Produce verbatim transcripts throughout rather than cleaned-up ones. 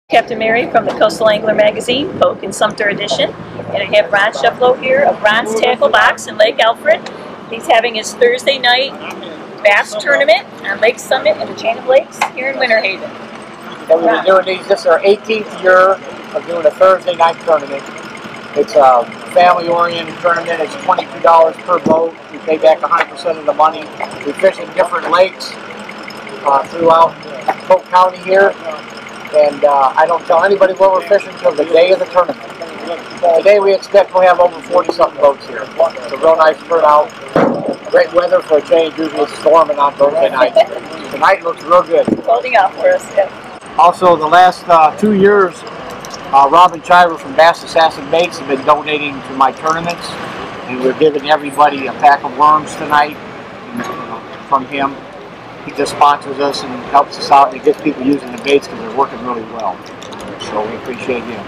Captain Mary from the Coastal Angler Magazine, Polk and Sumter edition. And I have Ron Shefflow here of Ron's Tackle Box in Lake Alfred. He's having his Thursday night bass tournament on Lake Summit in the Chain of Lakes here in Winter Haven. And we've been doing these, this is our eighteenth year of doing a Thursday night tournament. It's a family-oriented tournament. It's twenty-two dollars per boat. We pay back one hundred percent of the money. We fish in different lakes uh, throughout Polk County here. And uh, I don't tell anybody where we're fishing until the day of the tournament. Today we expect we'll have over forty something boats here. It's a real nice turnout. Great weather for a change. Usually it's storming on Thursday night. Tonight looks real good. Holding off for us, yeah. Also, the last uh, two years, uh, Robin Chiver from Bass Assassin Baits have been donating to my tournaments. And we're giving everybody a pack of worms tonight from him. He just sponsors us and helps us out, and he gets people using the baits because they're working really well. So we appreciate him.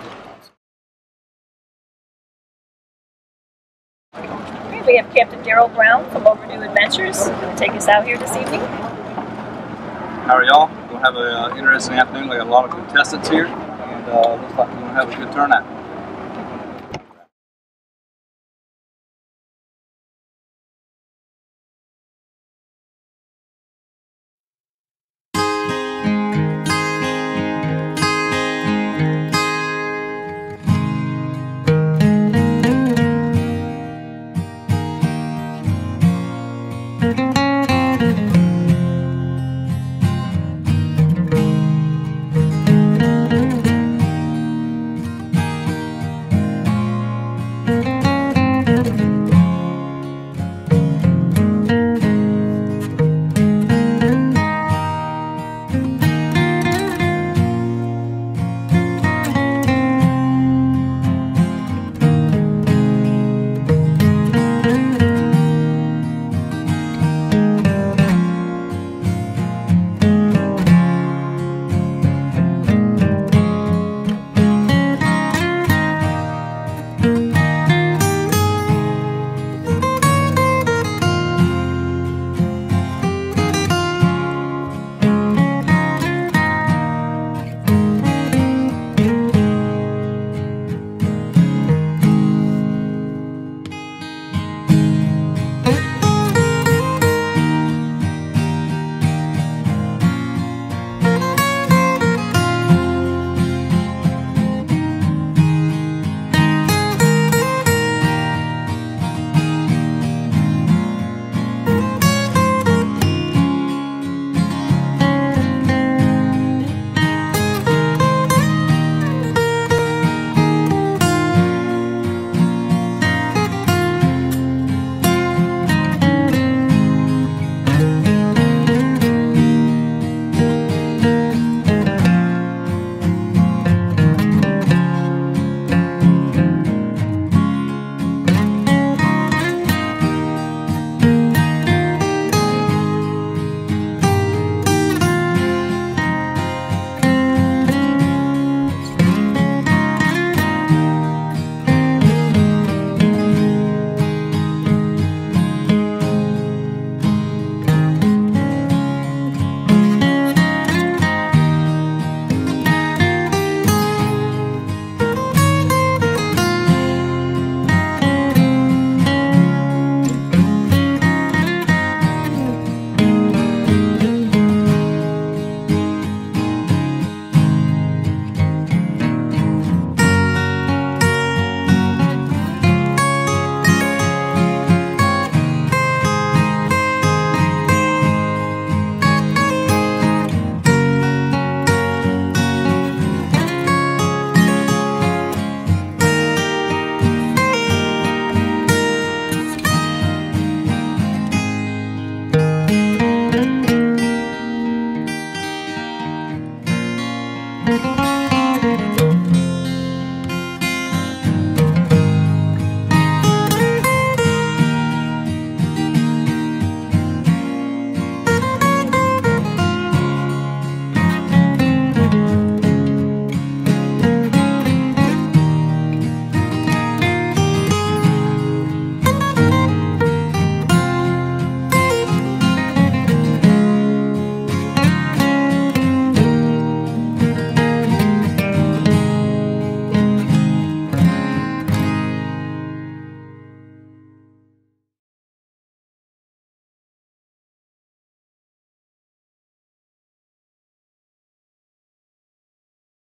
Okay, we have Captain Daryl Brown from Overdue Adventures. He's going to take us out here this evening. How are y'all? We'll have an uh, interesting afternoon. We got a lot of contestants here, and uh, looks like we're going to have a good turnout.